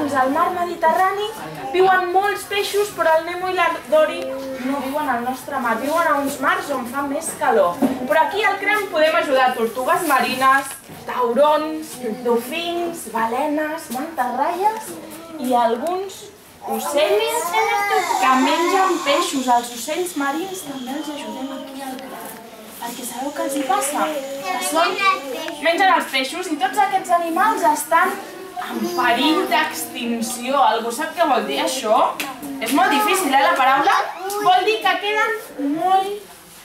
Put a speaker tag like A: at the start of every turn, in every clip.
A: doncs al mar Mediterrani viuen molts peixos, però el Nemo i la Dory no viuen al nostre mar, viuen a uns mars on fa més calor. Però aquí al CREM podem ajudar tortugues marines, taurons, dofins, balenes, mantarraies i alguns ocells que mengen peixos. Els ocells marins també els ajudem aquí al CREM. Perquè sabeu què els hi passa? Que mengen els peixos i tots aquests animals estan en perill d'extinció. Algú sap què vol dir això? És molt difícil, la paraula? Vol dir que queden molt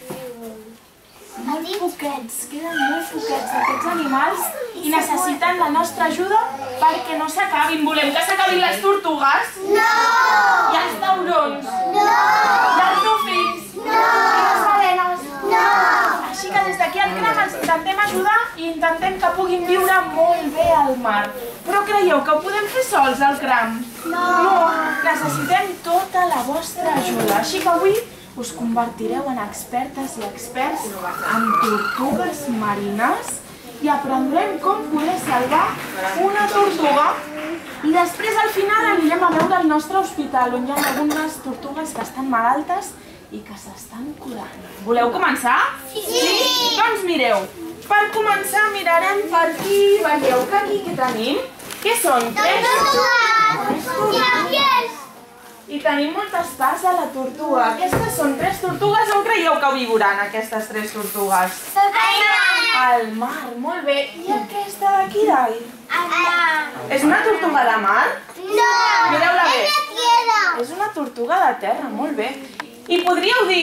A: poquets d'aquests animals i necessiten la nostra ajuda perquè no s'acabin. Volem que s'acabin les tortugues? No! I els taurons? No! I els dofins? No! I les balenes? No! Així que des d'aquí al CREM els intentem ajudar i intentem que puguin viure molt bé al mar. Però creieu que ho podem fer sols al CREM? No! Necessitem tota la vostra ajuda. Així que avui us convertireu en expertes i experts en tortugues marines i aprendrem com poder salvar una tortuga. I després al final anirem a veure el nostre hospital on hi ha algunes tortugues que estan malaltes i que s'estan curant. Voleu començar? Sí! Doncs mireu, per començar mirarem per aquí. Veieu que aquí què tenim? Què són? Tres tortugues! I tenim moltes parts de la tortuga. Aquestes són 3 tortugues. On creieu que viuran aquestes 3 tortugues? Al mar, molt bé. I aquesta d'aquí, Dai? Al mar. És una tortuga de mar? No! Mireu-la bé. És una tortuga de terra, molt bé. I podríeu dir